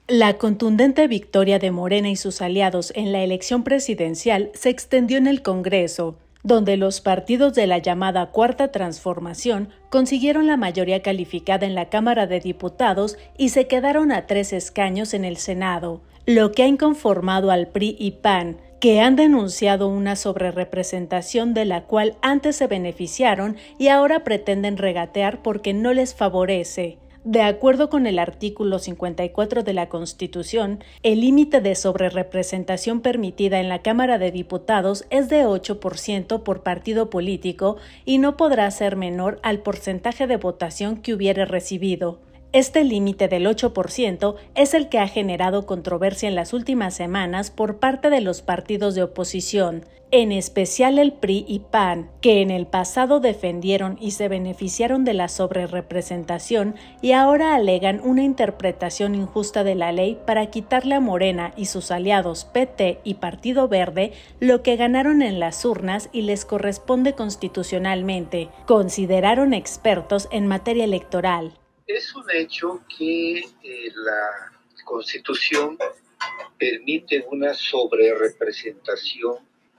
La contundente victoria de Morena y sus aliados en la elección presidencial se extendió en el Congreso, donde los partidos de la llamada Cuarta Transformación consiguieron la mayoría calificada en la Cámara de Diputados y se quedaron a 3 escaños en el Senado, lo que ha inconformado al PRI y PAN, que han denunciado una sobrerrepresentación de la cual antes se beneficiaron y ahora pretenden regatear porque no les favorece. De acuerdo con el artículo 54 de la Constitución, el límite de sobrerrepresentación permitida en la Cámara de Diputados es de 8% por partido político y no podrá ser menor al porcentaje de votación que hubiere recibido. Este límite del 8% es el que ha generado controversia en las últimas semanas por parte de los partidos de oposición, en especial el PRI y PAN, que en el pasado defendieron y se beneficiaron de la sobrerrepresentación y ahora alegan una interpretación injusta de la ley para quitarle a Morena y sus aliados PT y Partido Verde lo que ganaron en las urnas y les corresponde constitucionalmente, consideraron expertos en materia electoral. Es un hecho que la Constitución permite una sobrerepresentación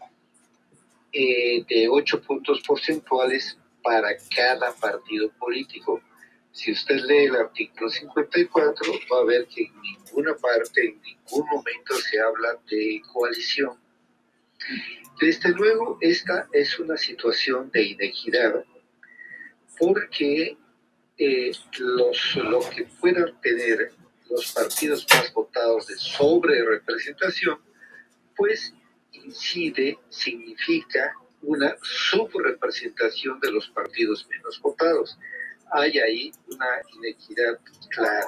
de 8 puntos porcentuales para cada partido político. Si usted lee el artículo 54, va a ver que en ninguna parte, en ningún momento se habla de coalición. Desde luego, esta es una situación de inequidad, porque lo que puedan tener los partidos más votados de sobrerepresentación, pues significa una subrepresentación de los partidos menos votados. Hay ahí una inequidad clara,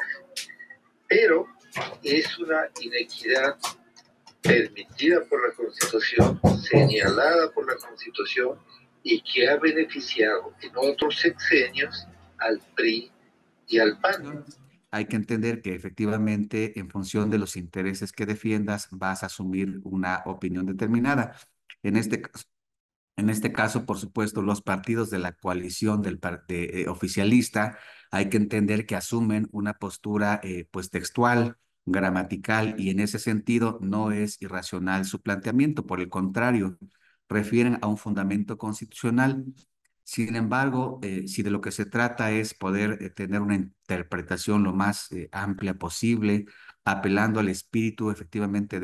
pero es una inequidad permitida por la Constitución, señalada por la Constitución y que ha beneficiado en otros sexenios al PRI y al PAN. Hay que entender que efectivamente en función de los intereses que defiendas vas a asumir una opinión determinada. En este caso, por supuesto, los partidos de la coalición oficialista hay que entender que asumen una postura pues textual, gramatical, y en ese sentido no es irracional su planteamiento. Por el contrario, refieren a un fundamento constitucional. Sin embargo, si de lo que se trata es poder tener una interpretación lo más amplia posible, apelando al espíritu efectivamente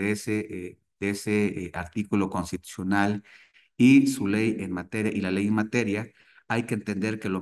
de ese artículo constitucional y su ley en materia y la ley en materia, hay que entender que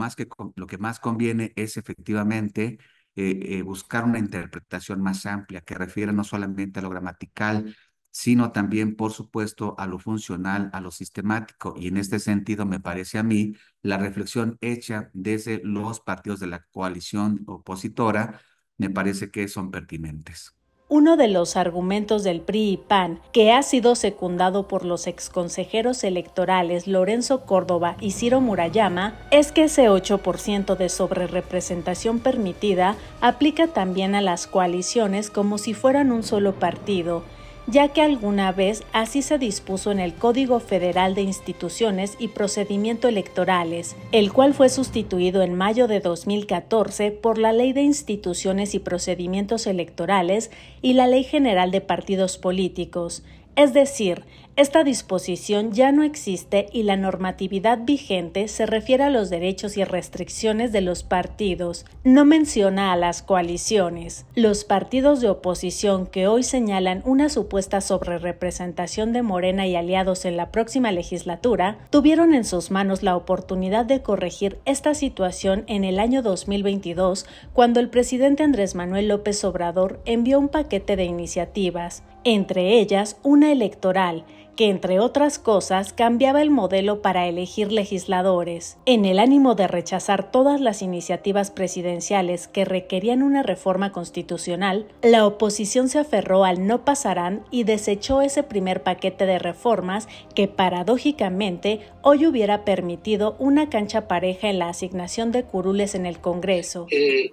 lo que más conviene es efectivamente buscar una interpretación más amplia que refiera no solamente a lo gramatical, sino también, por supuesto, a lo funcional, a lo sistemático. Y en este sentido, me parece a mí, la reflexión hecha desde los partidos de la coalición opositora, me parece que son pertinentes. Uno de los argumentos del PRI y PAN, que ha sido secundado por los exconsejeros electorales Lorenzo Córdoba y Ciro Murayama, es que ese 8% de sobrerrepresentación permitida aplica también a las coaliciones como si fueran un solo partido, ya que alguna vez así se dispuso en el Código Federal de Instituciones y Procedimiento Electorales, el cual fue sustituido en mayo de 2014 por la Ley de Instituciones y Procedimientos Electorales y la Ley General de Partidos Políticos. Es decir, esta disposición ya no existe y la normatividad vigente se refiere a los derechos y restricciones de los partidos, no menciona a las coaliciones. Los partidos de oposición que hoy señalan una supuesta sobrerrepresentación de Morena y aliados en la próxima legislatura, tuvieron en sus manos la oportunidad de corregir esta situación en el año 2022, cuando el presidente Andrés Manuel López Obrador envió un paquete de iniciativas, entre ellas una electoral, que entre otras cosas cambiaba el modelo para elegir legisladores. En el ánimo de rechazar todas las iniciativas presidenciales que requerían una reforma constitucional, la oposición se aferró al no pasarán y desechó ese primer paquete de reformas que paradójicamente hoy hubiera permitido una cancha pareja en la asignación de curules en el Congreso.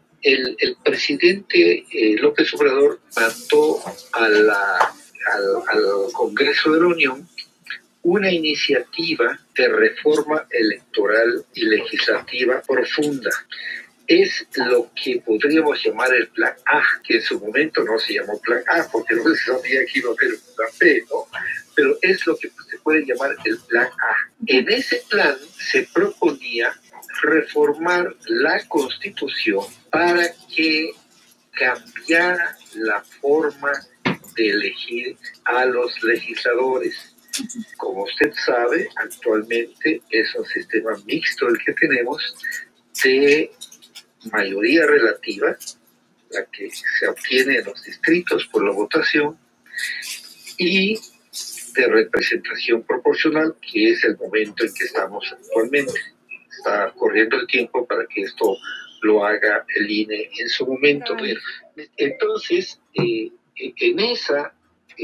El presidente López Obrador mandó al Congreso de la Unión una iniciativa de reforma electoral y legislativa profunda. es lo que podríamos llamar el plan A, que en su momento no se llamó plan A, porque no se sabía que iba a haber un plan B, ¿no? Pero es lo que se puede llamar el plan A. En ese plan se proponía reformar la Constitución para que cambiara la forma de elegir a los legisladores. Como usted sabe, actualmente es un sistema mixto el que tenemos de mayoría relativa, la que se obtiene en los distritos por la votación, y de representación proporcional, que es el momento en que estamos actualmente. Está corriendo el tiempo para que esto lo haga el INE en su momento. Entonces, en esa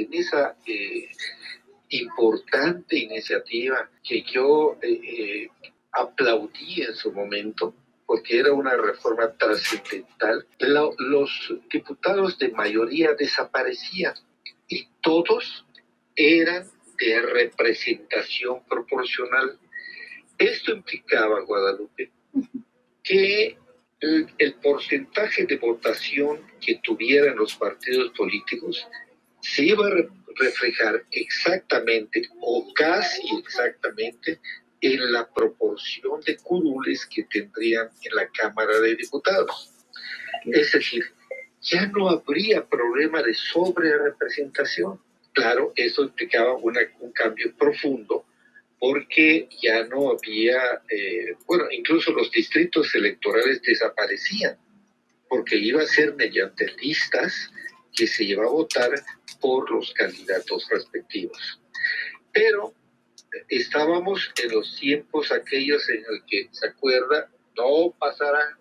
importante iniciativa que yo aplaudí en su momento, porque era una reforma trascendental, los diputados de mayoría desaparecían y todos eran de representación proporcional. Esto implicaba, Guadalupe, que el porcentaje de votación que tuvieran los partidos políticos se iba a reflejar exactamente o casi exactamente en la proporción de curules que tendrían en la Cámara de Diputados. Es decir, ya no habría problema de sobrerepresentación. Claro, eso implicaba un cambio profundo, porque ya no había, incluso los distritos electorales desaparecían, porque iba a ser mediante listas que se iba a votar por los candidatos respectivos. Pero estábamos en los tiempos aquellos en el que, ¿se acuerda? No pasarán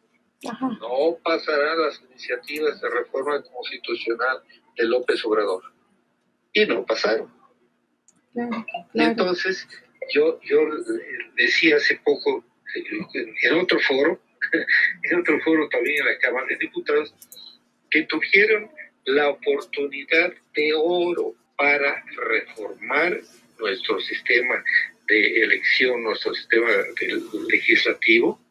las iniciativas de reforma constitucional de López Obrador. Y no pasaron. Claro. Entonces, yo decía hace poco, en otro foro también en la Cámara de Diputados, que tuvieron la oportunidad de oro para reformar nuestro sistema de elección, nuestro sistema legislativo,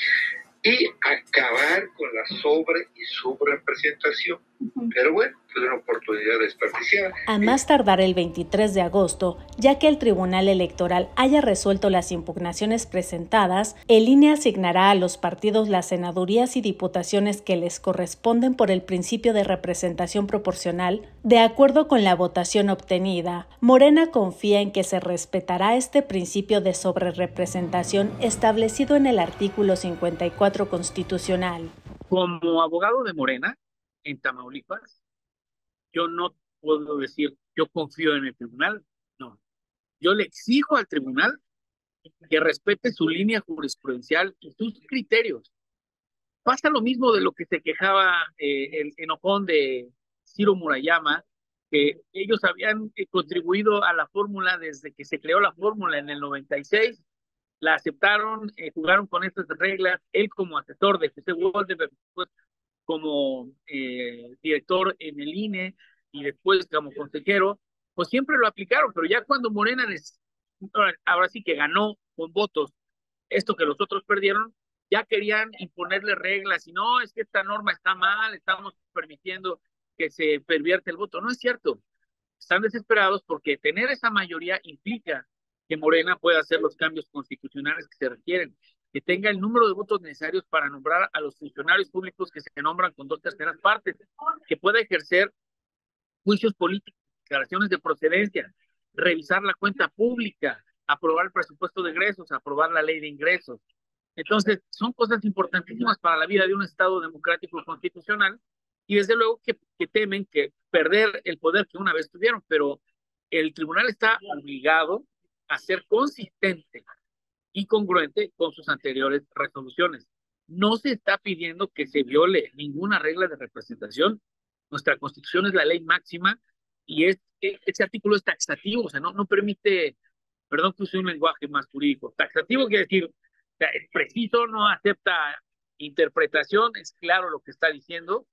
y acabar con la sobre y subrepresentación. Pero bueno, fue una oportunidad desperdiciada. A más tardar el 23 de agosto, ya que el Tribunal Electoral haya resuelto las impugnaciones presentadas, el INE asignará a los partidos las senadurías y diputaciones que les corresponden por el principio de representación proporcional, de acuerdo con la votación obtenida. Morena confía en que se respetará este principio de sobrerepresentación establecido en el artículo 54 constitucional. Como abogado de Morena en Tamaulipas, yo no puedo decir yo confío en el tribunal, no. Yo le exijo al tribunal que respete su línea jurisprudencial y sus criterios. Pasa lo mismo de lo que se quejaba el enojón de Ciro Murayama, que ellos habían contribuido a la fórmula desde que se creó la fórmula en el 96, la aceptaron, jugaron con estas reglas, él como asesor de José Woldenberg, pues, como director en el INE y después como consejero, pues siempre lo aplicaron, pero ya cuando Morena ahora sí que ganó con votos esto que los otros perdieron, ya querían imponerle reglas y no, es que esta norma está mal, estamos permitiendo que se pervierte el voto. No es cierto. Están desesperados porque tener esa mayoría implica que Morena pueda hacer los cambios constitucionales que se requieren, que tenga el número de votos necesarios para nombrar a los funcionarios públicos que se nombran con 2/3 partes, que pueda ejercer juicios políticos, declaraciones de procedencia, revisar la cuenta pública, aprobar el presupuesto de egresos, aprobar la ley de ingresos. Entonces, son cosas importantísimas para la vida de un Estado democrático constitucional y desde luego que temen que perder el poder que una vez tuvieron, pero el tribunal está obligado a ser consistente y congruente con sus anteriores resoluciones. No se está pidiendo que se viole ninguna regla de representación. Nuestra Constitución es la ley máxima y ese artículo es taxativo, o sea, no permite, perdón que use un lenguaje más jurídico, taxativo quiere decir, o sea, es preciso, no acepta interpretación, es claro lo que está diciendo,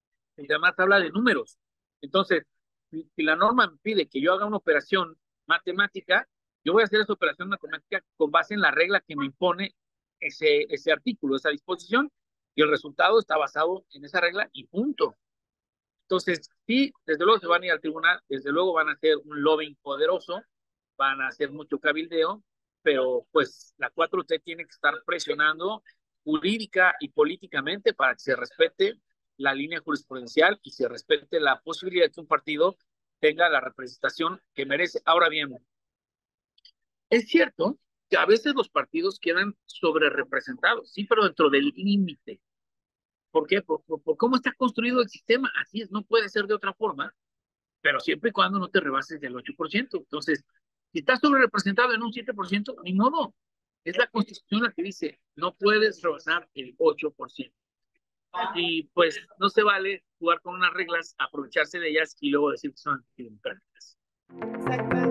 y además habla de números. Entonces, si la norma me pide que yo haga una operación matemática, yo voy a hacer esa operación matemática con base en la regla que me impone ese artículo, esa disposición, Y el resultado está basado en esa regla y punto. Entonces, sí, desde luego se van a ir al tribunal, desde luego van a hacer un lobbying poderoso, van a hacer mucho cabildeo, pero pues la 4T tiene que estar presionando jurídica y políticamente para que se respete la línea jurisprudencial y se respete la posibilidad de que un partido tenga la representación que merece. Ahora bien, es cierto que a veces los partidos quedan sobre representados, sí, pero dentro del límite. ¿Por qué? Por cómo está construido el sistema. Así es, no puede ser de otra forma, pero siempre y cuando no te rebases del 8%. Entonces, si estás sobre representado en un 7%, ni modo. Es la Constitución la que dice, no puedes rebasar el 8%. Y pues no se vale jugar con unas reglas, aprovecharse de ellas y luego decir que son antidemocráticas. Exacto.